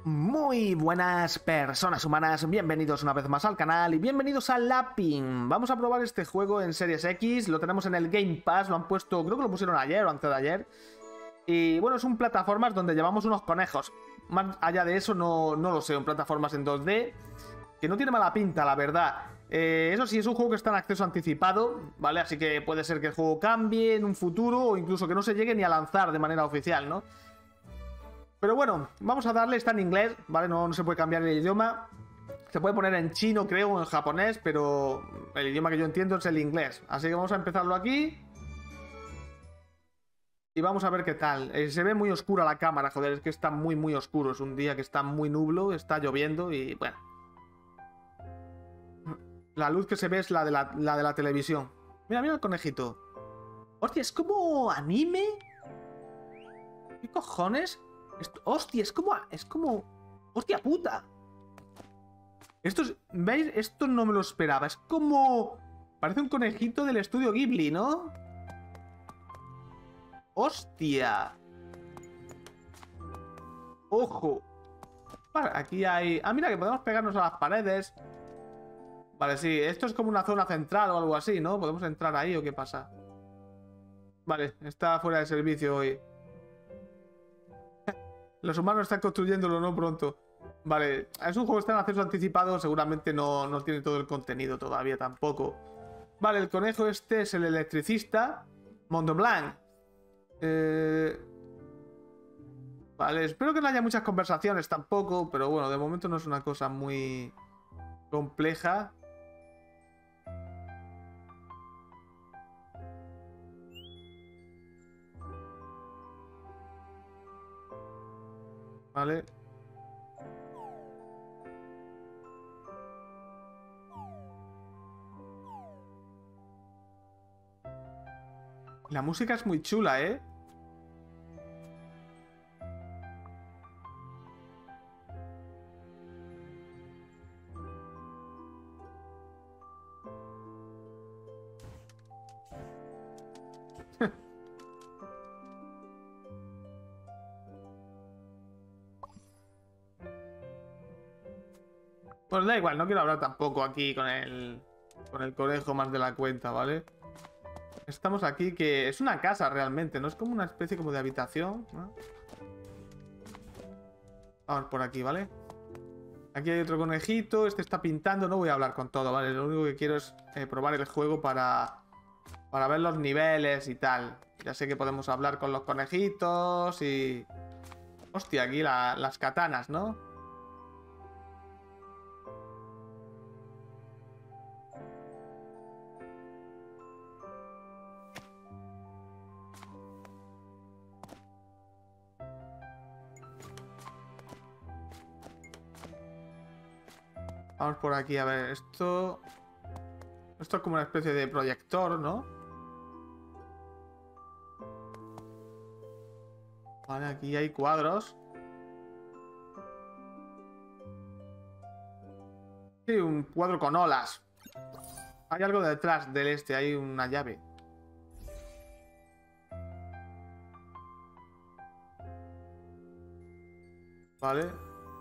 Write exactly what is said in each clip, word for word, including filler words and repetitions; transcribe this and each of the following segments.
Muy buenas personas humanas, bienvenidos una vez más al canal y bienvenidos a Lapping. Vamos a probar este juego en Series X, lo tenemos en el Game Pass, lo han puesto, creo que lo pusieron ayer o antes de ayer. Y bueno, es un plataformas donde llevamos unos conejos. Más allá de eso no, no lo sé, un plataformas en dos D que no tiene mala pinta, la verdad. Eh, eso sí, es un juego que está en acceso anticipado, ¿vale? Así que puede ser que el juego cambie en un futuro o incluso que no se llegue ni a lanzar de manera oficial, ¿no? Pero bueno, vamos a darle, está en inglés, ¿vale? No, no se puede cambiar el idioma. Se puede poner en chino, creo, o en japonés, pero el idioma que yo entiendo es el inglés. Así que vamos a empezarlo aquí. Y vamos a ver qué tal. Eh, se ve muy oscura la cámara, joder, es que está muy, muy oscuro. Es un día que está muy nublo, está lloviendo y bueno. La luz que se ve es la de la, la de la televisión. Mira, mira el conejito. Hostia, es como anime. ¿Qué cojones? Esto, hostia, es como... Es como... Hostia puta. Esto es... ¿Veis? Esto no me lo esperaba. Es como... Parece un conejito del estudio Ghibli, ¿no? Hostia. Ojo. Vale, aquí hay... Ah, mira, que podemos pegarnos a las paredes. Vale, sí. Esto es como una zona central o algo así, ¿no? ¿Podemos entrar ahí o qué pasa? Vale, está fuera de servicio hoy. Los humanos están construyéndolo, no pronto. Vale, es un juego que está en acceso anticipado. Seguramente no, no tiene todo el contenido todavía tampoco. Vale, el conejo este es el electricista Mont Blanc. eh... Vale, espero que no haya muchas conversaciones tampoco. Pero bueno, de momento no es una cosa muy compleja. Vale. La música es muy chula, ¿eh? Pues da igual, no quiero hablar tampoco aquí con el, con el conejo más de la cuenta, ¿vale? Estamos aquí, que es una casa realmente, ¿no? Es como una especie como de habitación, ¿no? Vamos por aquí, ¿vale? Aquí hay otro conejito, este está pintando, no voy a hablar con todo, ¿vale? Lo único que quiero es eh, probar el juego para, para ver los niveles y tal. Ya sé que podemos hablar con los conejitos y... Hostia, aquí la, las katanas, ¿no? Vamos por aquí, a ver, esto... Esto es como una especie de proyector, ¿no? Vale, aquí hay cuadros. Sí, un cuadro con olas. Hay algo detrás del este, hay una llave. Vale.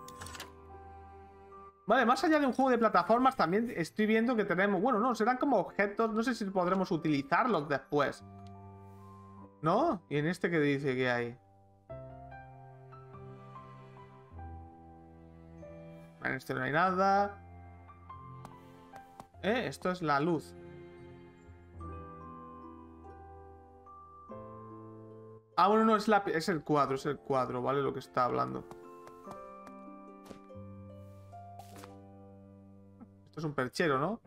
Vale, más allá de un juego de plataformas, también estoy viendo que tenemos... Bueno, no, serán como objetos. No sé si podremos utilizarlos después. ¿No? ¿Y en este qué dice que hay? En este no hay nada. Eh, esto es la luz. Ah, bueno, no, es, la, es el cuadro, es el cuadro, ¿vale? Lo que está hablando. Esto es un perchero, ¿no?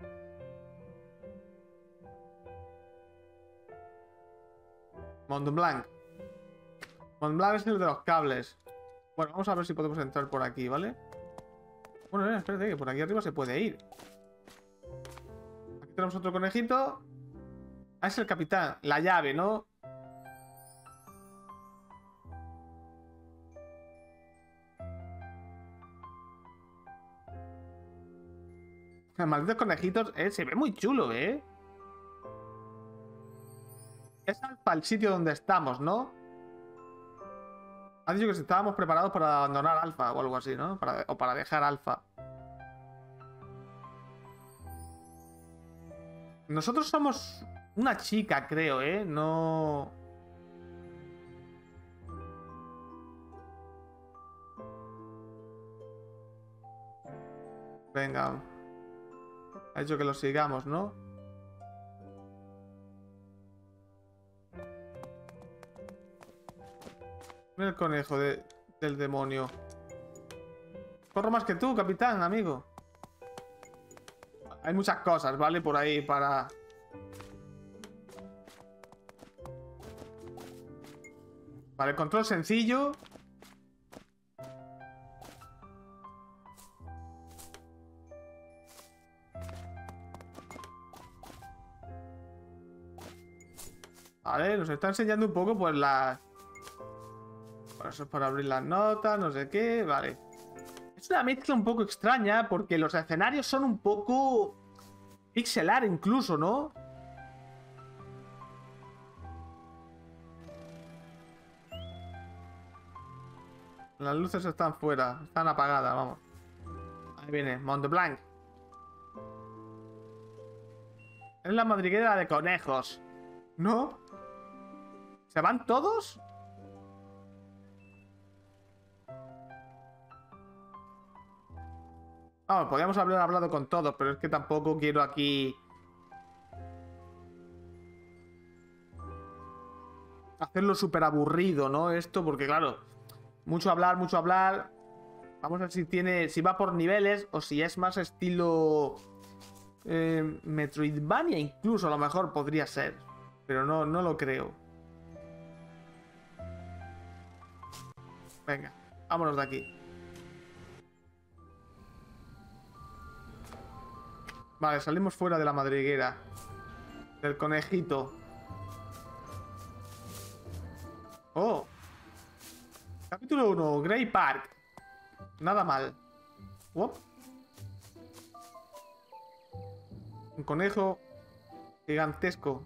Mont Blanc. Mont Blanc es el de los cables. Bueno, vamos a ver si podemos entrar por aquí, ¿vale? Bueno, mira, espérate, que por aquí arriba se puede ir. Aquí tenemos otro conejito. Ah, es el capitán. La llave, ¿no? Los malditos conejitos, eh, se ve muy chulo, ¿eh? Es para el sitio donde estamos, ¿no? Ha dicho que si estábamos preparados para abandonar Alfa o algo así, ¿no? Para, o para dejar Alfa. Nosotros somos una chica, creo, ¿eh? No... Venga. Ha dicho que lo sigamos, ¿no? Mira el conejo de, del demonio. Corro más que tú, capitán, amigo. Hay muchas cosas, ¿vale? Por ahí para... Vale, control sencillo. Vale, nos está enseñando un poco pues la... Bueno, eso es para abrir las notas, no sé qué, vale. Es una mezcla un poco extraña porque los escenarios son un poco... pixelar incluso, ¿no? Las luces están fuera, están apagadas, vamos. Ahí viene, Mont Blanc. Es la madriguera de conejos. ¿No? ¿Se van todos? Vamos, podríamos haber hablado con todos, pero es que tampoco quiero aquí... hacerlo súper aburrido, ¿no? Esto, porque claro, mucho hablar, mucho hablar. Vamos a ver si tiene, si va por niveles o si es más estilo eh, Metroidvania, incluso a lo mejor podría ser, pero no, no lo creo. Venga, vámonos de aquí. Vale, salimos fuera de la madriguera. Del conejito. Oh. Capítulo uno, Grey Park. Nada mal. Wop. Un conejo gigantesco.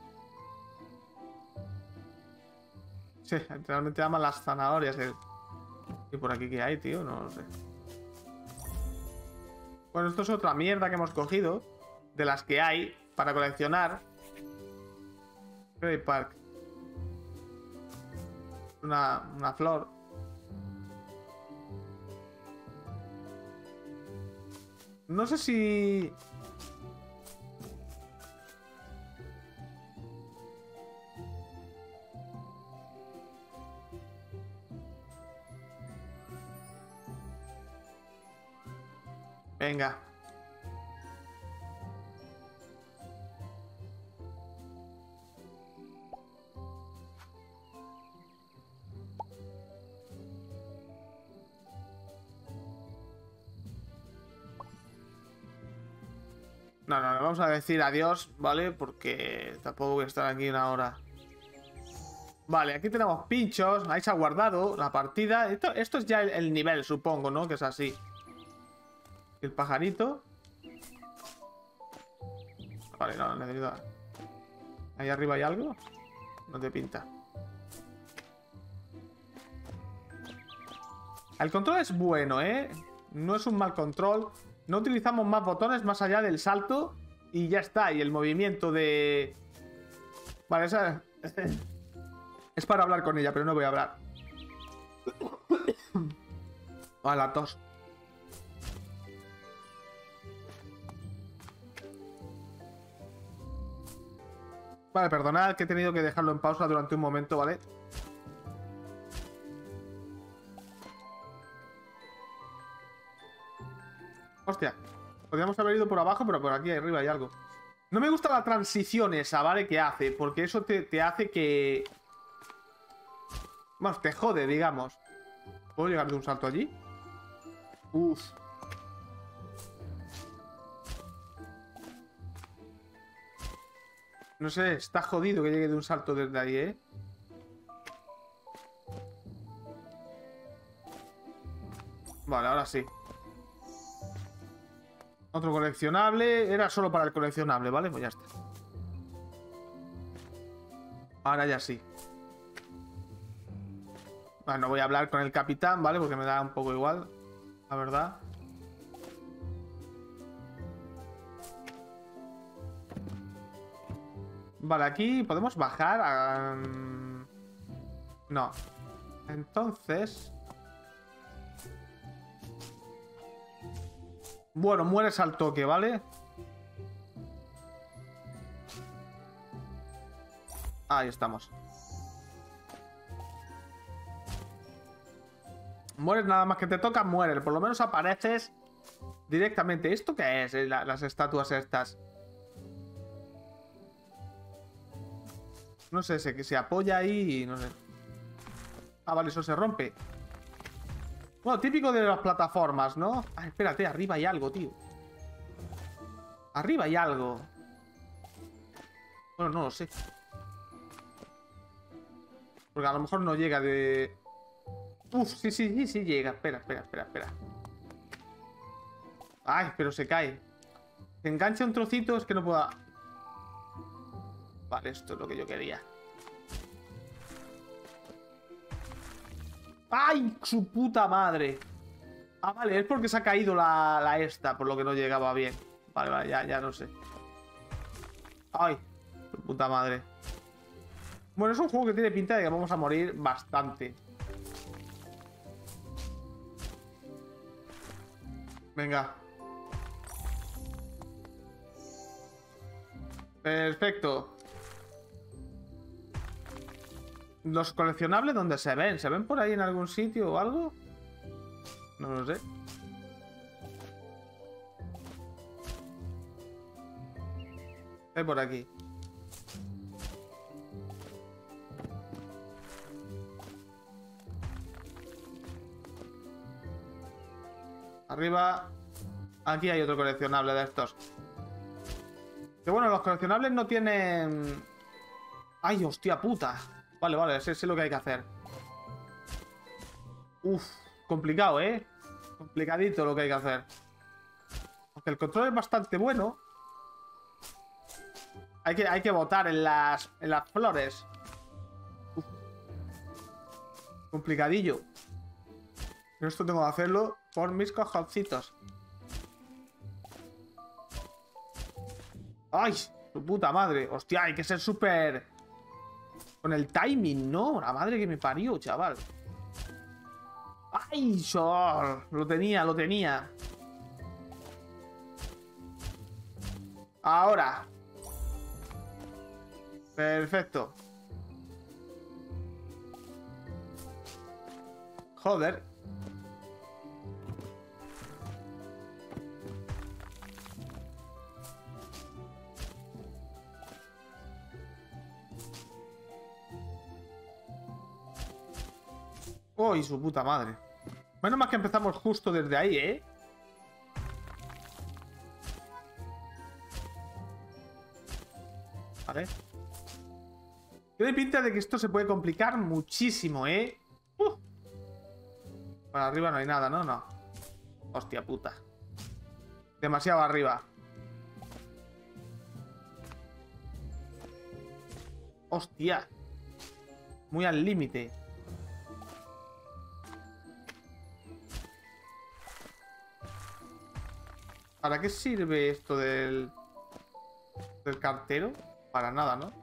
Sí, realmente ama las zanahorias. El... ¿Y por aquí qué hay, tío? No lo sé. Bueno, esto es otra mierda que hemos cogido. De las que hay para coleccionar. Grey Park. Una, una flor. No sé si... Venga. No, no, no, vamos a decir adiós, ¿vale? Porque tampoco voy a estar aquí una hora. Vale, aquí tenemos pinchos. Ahí se ha guardado la partida. Esto, esto es ya el, el nivel, supongo, ¿no? Que es así. El pajarito. Vale, no, necesito... ¿Ahí arriba hay algo? No te pinta. El control es bueno, ¿eh? No es un mal control. No utilizamos más botones más allá del salto. Y ya está. Y el movimiento de... Vale, esa... Es para hablar con ella, pero no voy a hablar. A la tos. Vale, perdonad que he tenido que dejarlo en pausa durante un momento, ¿vale? Hostia, podríamos haber ido por abajo, pero por aquí arriba hay algo. No me gusta la transición esa, ¿vale? Que hace, porque eso te, te hace que... Bueno, te jode, digamos. ¿Puedo llegar de un salto allí? Uf. No sé, está jodido que llegue de un salto desde ahí, ¿eh? Vale, ahora sí. Otro coleccionable. Era solo para el coleccionable, ¿vale? Pues ya está. Ahora ya sí. Bueno, no voy a hablar con el capitán, ¿vale? Porque me da un poco igual, la verdad. Vale, aquí podemos bajar a... No. Entonces... Bueno, mueres al toque, ¿vale? Ahí estamos. Mueres nada más que te toca, mueres. Por lo menos apareces directamente. ¿Esto qué es? La- las estatuas estas. No sé, se, que se apoya ahí y no sé. Ah, vale, eso se rompe. Bueno, típico de las plataformas, ¿no? Ah, espérate, arriba hay algo, tío. Arriba hay algo. Bueno, no lo sé. Porque a lo mejor no llega de... Uf, sí, sí, sí, sí llega. Espera, espera, espera, espera. Ay, pero se cae. Se engancha un trocito, es que no pueda... Vale, esto es lo que yo quería. ¡Ay, su puta madre! Ah, vale, es porque se ha caído la, la esta, por lo que no llegaba bien. Vale, vale, ya, ya no sé. ¡Ay, su puta madre! Bueno, es un juego que tiene pinta de que vamos a morir bastante. Venga. Perfecto. ¿Los coleccionables dónde se ven? ¿Se ven por ahí en algún sitio o algo? No lo sé. Hay por aquí. Arriba. Aquí hay otro coleccionable de estos. Que bueno, los coleccionables no tienen... ¡Ay, hostia puta! Vale, vale, sé, sé lo que hay que hacer. Uf, complicado, ¿eh? Complicadito lo que hay que hacer. Aunque el control es bastante bueno. Hay que, hay que botar en las, en las flores. Uf. Complicadillo. Pero esto tengo que hacerlo por mis cojoncitos. ¡Ay! ¡Su puta madre! ¡Hostia! Hay que ser súper... Con el timing, ¿no? La madre que me parió, chaval. ¡Ay! Sol! Lo tenía, lo tenía. Ahora. Perfecto. Joder. ¡Uy, su puta madre! Menos mal que empezamos justo desde ahí, ¿eh? Vale. Tiene pinta de que esto se puede complicar muchísimo, ¿eh? Uh. Para arriba no hay nada, ¿no? No. Hostia puta. Demasiado arriba. Hostia. Muy al límite. ¿Para qué sirve esto del... del cartero? Para nada, ¿no?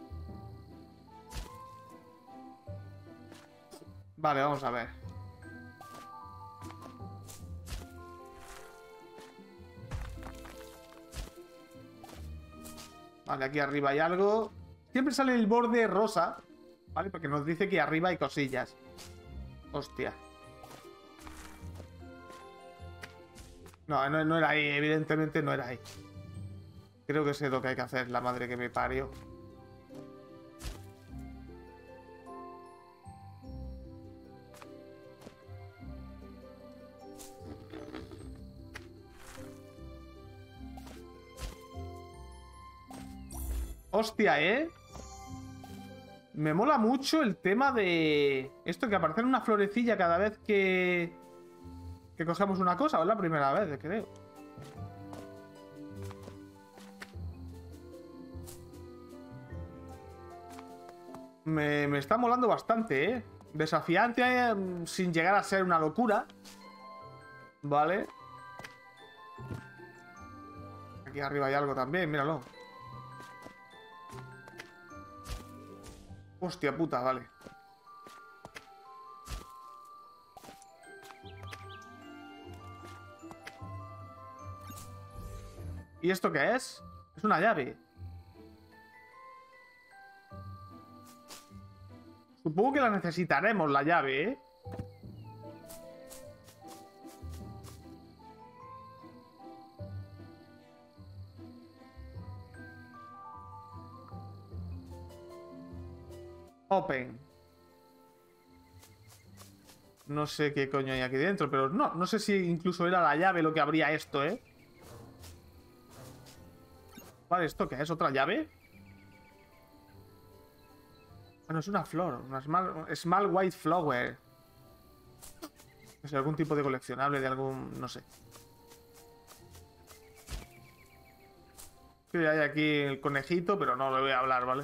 Vale, vamos a ver. Vale, aquí arriba hay algo. Siempre sale el borde rosa, ¿vale? Porque nos dice que arriba hay cosillas. Hostia. No, no, no era ahí, evidentemente no era ahí. Creo que sé lo que hay que hacer, la madre que me parió. Hostia, ¿eh? Me mola mucho el tema de... Esto que aparece una florecilla cada vez que... Que cogemos una cosa, o es la primera vez, creo. Me, me está molando bastante, ¿eh? Desafiante eh, sin llegar a ser una locura. Vale. Aquí arriba hay algo también, míralo. Hostia puta, vale. ¿Y esto qué es? Es una llave. Supongo que la necesitaremos, la llave, ¿eh? Open. No sé qué coño hay aquí dentro, pero no, no sé si incluso era la llave lo que abría esto, ¿eh? Vale, ¿esto qué es? ¿Otra llave? Bueno, es una flor, una small, small white flower. Es algún tipo de coleccionable de algún... no sé. Sí, hay aquí el conejito, pero no le voy a hablar, ¿vale?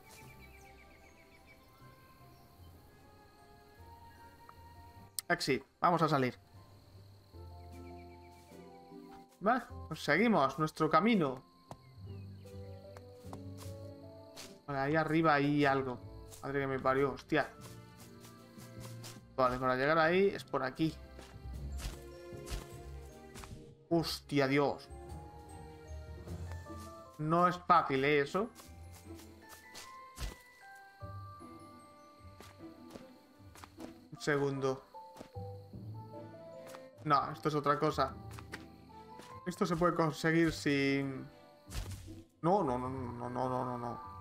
Exit, vamos a salir. Vale, pues seguimos nuestro camino. Vale, ahí arriba hay algo. Madre que me parió, hostia. Vale, para llegar ahí es por aquí. Hostia, Dios. No es fácil, ¿eh? Eso. Un segundo. No, esto es otra cosa. Esto se puede conseguir sin... No, no, no, no, no, no, no, no.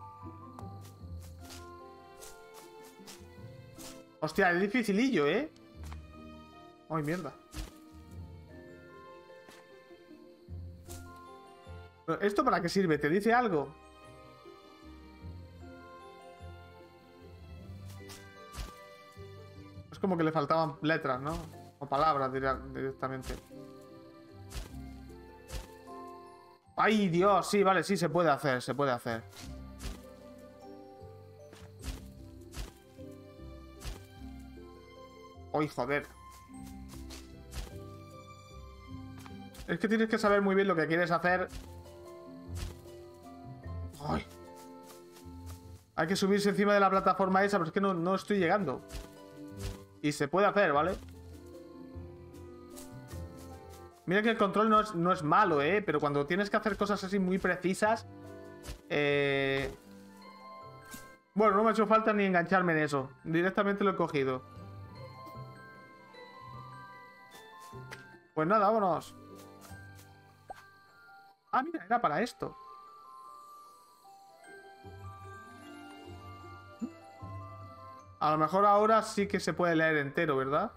Hostia, es dificilillo, ¿eh? Ay, mierda. ¿Pero esto para qué sirve? ¿Te dice algo? Es como que le faltaban letras, ¿no? O palabras directamente. ¡Ay, Dios! Sí, vale, sí, se puede hacer, se puede hacer. ¡Ay, joder! Es que tienes que saber muy bien lo que quieres hacer. ¡Ay! Hay que subirse encima de la plataforma esa, pero es que no, no estoy llegando. Y se puede hacer, ¿vale? Mira que el control no es, no es malo, ¿eh? Pero cuando tienes que hacer cosas así muy precisas... Eh... Bueno, no me ha hecho falta ni engancharme en eso. Directamente lo he cogido. Pues nada, vámonos. Ah, mira, era para esto. A lo mejor ahora sí que se puede leer entero, ¿verdad?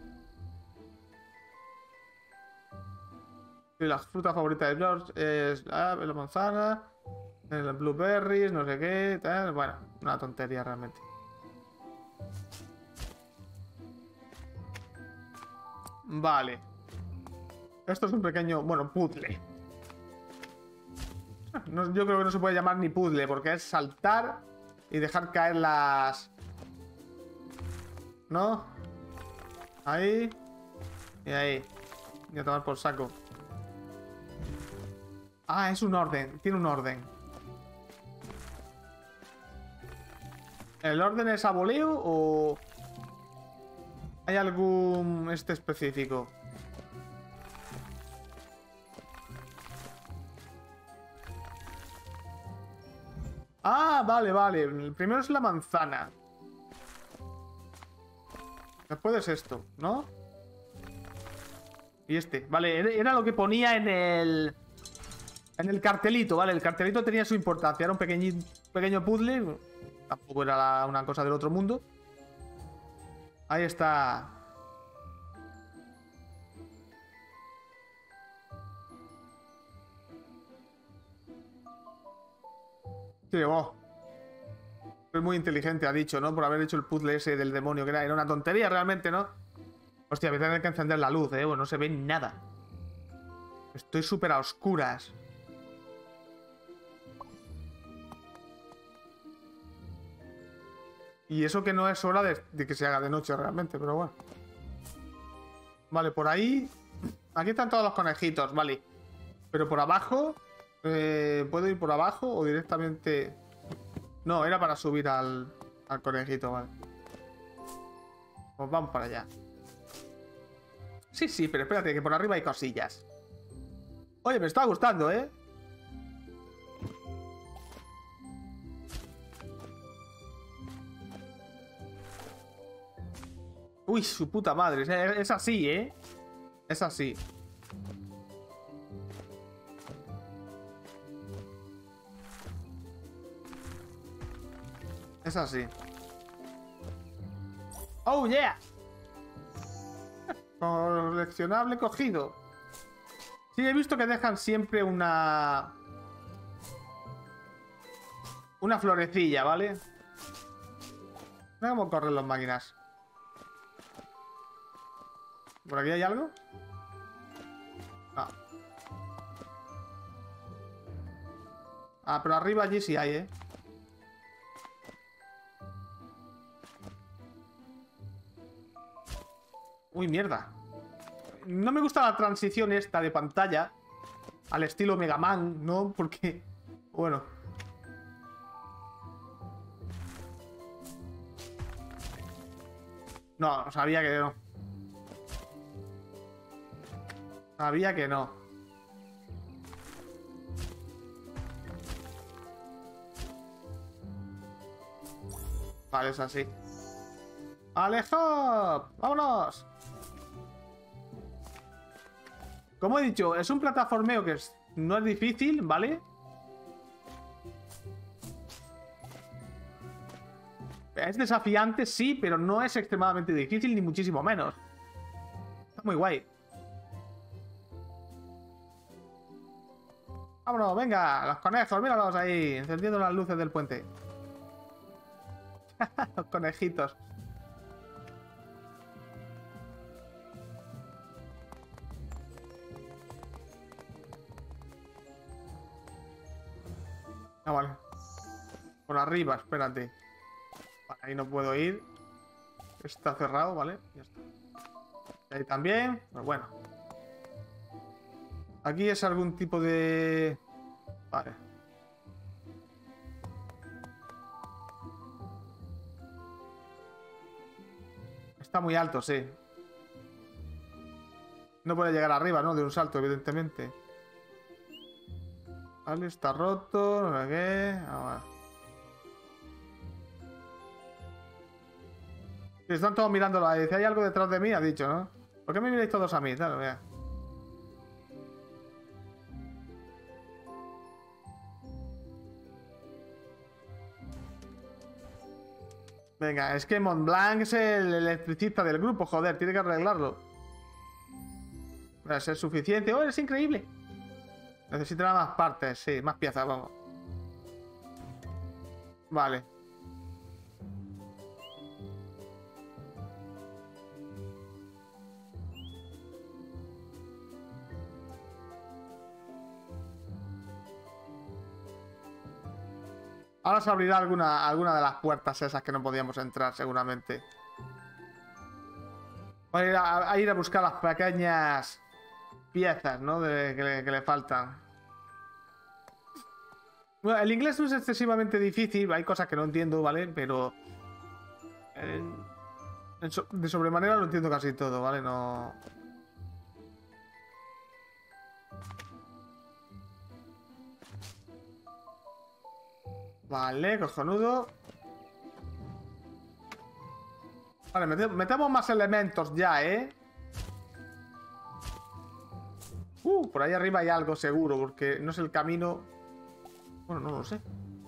Y la fruta favorita de George es la, la manzana, el blueberries, no sé qué, tal. Bueno, una tontería realmente. Vale. Esto es un pequeño, bueno, puzzle. No, yo creo que no se puede llamar ni puzzle, porque es saltar y dejar caer las... ¿No? Ahí. Y ahí. Y a tomar por saco. Ah, es un orden. Tiene un orden. ¿El orden es a voleo o hay algún este específico? Ah, vale, vale. El primero es la manzana. Después es esto, ¿no? Y este. Vale, era lo que ponía en el... En el cartelito, ¿vale? El cartelito tenía su importancia. Era un pequeño, pequeño puzzle. Tampoco era la, una cosa del otro mundo. Ahí está. Sí, oh. Es muy inteligente, ha dicho, ¿no? Por haber hecho el puzzle ese del demonio, que era, era una tontería realmente, ¿no? Hostia, voy a tener que encender la luz, ¿eh? Bueno, no se ve nada. Estoy súper a oscuras. Y eso que no es hora de, de que se haga de noche realmente, pero bueno. Vale, por ahí... Aquí están todos los conejitos, vale. Pero por abajo... Eh, ¿Puedo ir por abajo o directamente...? No, era para subir al, al conejito, vale. Pues vamos para allá. Sí, sí, pero espérate, que por arriba hay cosillas. Oye, me está gustando, ¿eh? Uy, su puta madre. Es, es así, ¿eh? Es así. Es así. ¡Oh, yeah! Coleccionable cogido. Sí, he visto que dejan siempre una... Una florecilla, ¿vale? Mira cómo corren las máquinas. ¿Por aquí hay algo? Ah. Ah, pero arriba allí sí hay, ¿eh? Uy, mierda. No me gusta la transición esta de pantalla al estilo Mega Man, ¿no? Porque... Bueno. No, sabía que no. Sabía que no. Vale, es así. ¡Alejo! ¡Vámonos! Como he dicho, es un plataformeo que es, no es difícil, ¿vale? Es desafiante, sí, pero no es extremadamente difícil, ni muchísimo menos. Está muy guay. Vámonos, venga, los conejos, míralos ahí, encendiendo las luces del puente. Los conejitos. Ah, vale. Por arriba, espérate. Vale, ahí no puedo ir. Está cerrado, ¿vale? Ya está. Y ahí también. Pues bueno. Aquí es algún tipo de... Vale. Está muy alto, sí. No puede llegar arriba, ¿no? De un salto, evidentemente. Vale, está roto, no sé qué. Ah, vale. Están todos mirándolo ahí. Dice, hay algo detrás de mí, ha dicho, ¿no? ¿Por qué me miráis todos a mí? Claro, vea. Venga, es que Montblanc es el electricista del grupo, joder, tiene que arreglarlo. Para ser suficiente. ¡Oh, es increíble! Necesitará más partes, sí, más piezas, vamos. Vale. Ahora se abrirá alguna, alguna de las puertas esas que no podíamos entrar, seguramente. Voy a ir a, a, ir a buscar las pequeñas piezas, ¿no? De, que, le, que le faltan. Bueno, el inglés no es excesivamente difícil, hay cosas que no entiendo, ¿vale? Pero... En, en so, de sobremanera lo entiendo casi todo, ¿vale? No... Vale, cojonudo. Vale, metemos más elementos ya, ¿eh? Uh, por ahí arriba hay algo seguro, porque no es el camino... Bueno, no lo sé.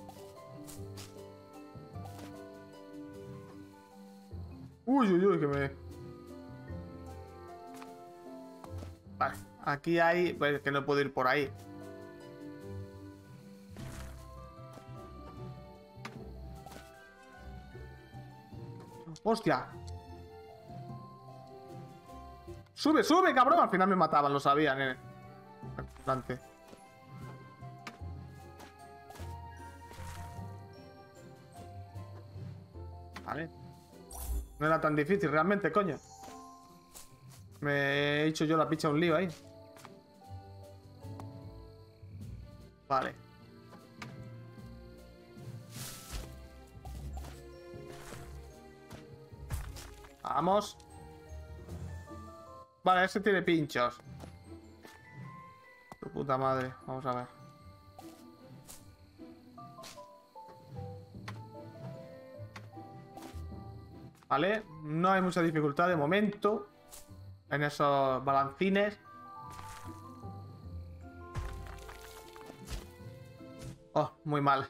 Uy, uy, uy, que me... Vale, aquí hay... Pues que no puedo ir por ahí. ¡Hostia! ¡Sube, sube, cabrón! Al final me mataban, lo sabían, eh. Adelante. Vale. No era tan difícil realmente, coño. Me he hecho yo la picha un lío ahí. Vale. Vamos. Vale, ese tiene pinchos. Tu puta madre. Vamos a ver. Vale. No hay mucha dificultad de momento en esos balancines. Oh, muy mal.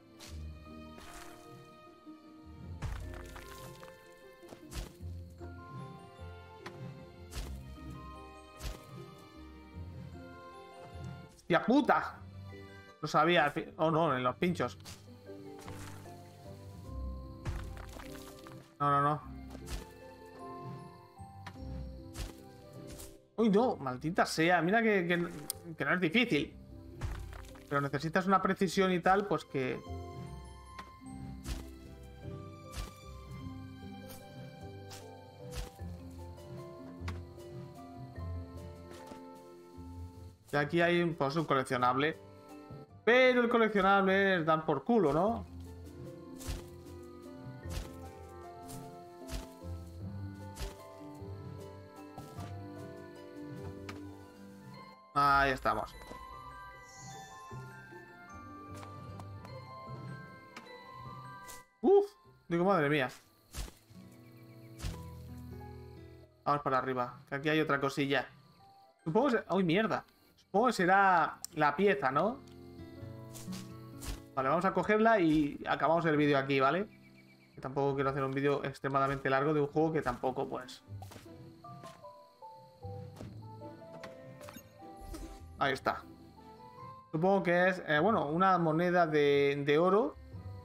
¡Hostia puta! Lo sabía. Al fin... Oh, no, en los pinchos. No, no, no. Uy, no, maldita sea. Mira que, que, que no es difícil. Pero necesitas una precisión y tal, pues que... Y aquí hay pues, un coleccionable. Pero el coleccionable es dan por culo, ¿no? Ahí estamos. Uf, digo, madre mía. Vamos para arriba, que aquí hay otra cosilla. Supongo que... ¡Uy, mierda! Supongo que será la pieza, ¿no? Vale, vamos a cogerla y acabamos el vídeo aquí, ¿vale? Que tampoco quiero hacer un vídeo extremadamente largo de un juego que tampoco, pues... Ahí está. Supongo que es, eh, bueno, una moneda de, de oro.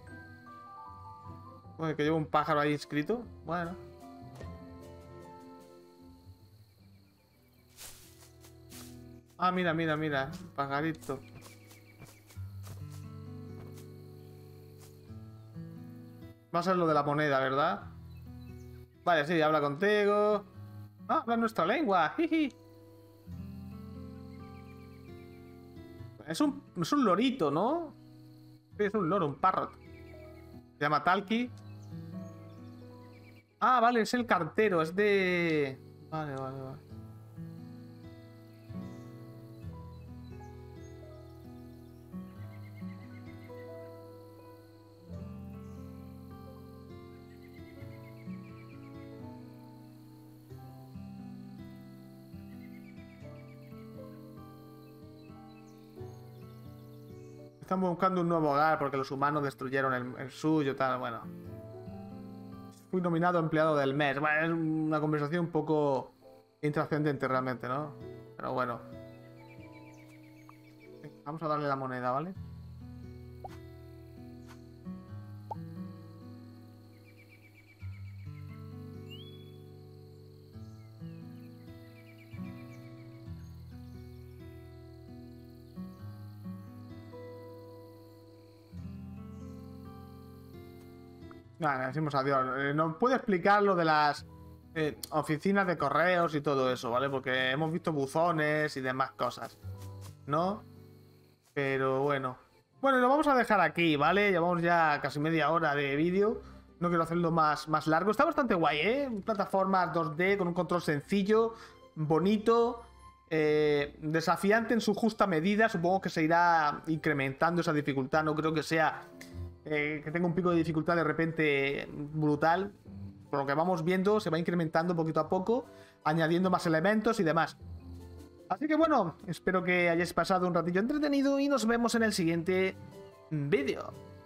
Bueno, que lleva un pájaro ahí inscrito. Bueno. Ah, mira, mira, mira. Pajarito. Va a ser lo de la moneda, ¿verdad? Vale, sí, habla contigo. Ah, habla nuestra lengua. Jiji. Es un, es un lorito, ¿no? Sí, es un loro, un parrot. Se llama Talki. Ah, vale, es el cartero, es de... Vale, vale, vale. Estamos buscando un nuevo hogar porque los humanos destruyeron el, el suyo, tal, bueno. Fui nominado empleado del mes. Bueno, es una conversación un poco intrascendente realmente, ¿no? Pero bueno. Vamos a darle la moneda, ¿vale? Vale, decimos adiós. Eh, ¿Nos puede explicar lo de las eh, oficinas de correos y todo eso, ¿vale? Porque hemos visto buzones y demás cosas, ¿no? Pero bueno. Bueno, lo vamos a dejar aquí, ¿vale? Llevamos ya casi media hora de vídeo. No quiero hacerlo más, más largo. Está bastante guay, ¿eh? Plataforma dos D con un control sencillo, bonito, eh, desafiante en su justa medida. Supongo que se irá incrementando esa dificultad. No creo que sea... Eh, que tenga un pico de dificultad de repente brutal. Por lo que vamos viendo, se va incrementando poquito a poco, añadiendo más elementos y demás. Así que bueno, espero que hayáis pasado un ratillo entretenido y nos vemos en el siguiente vídeo.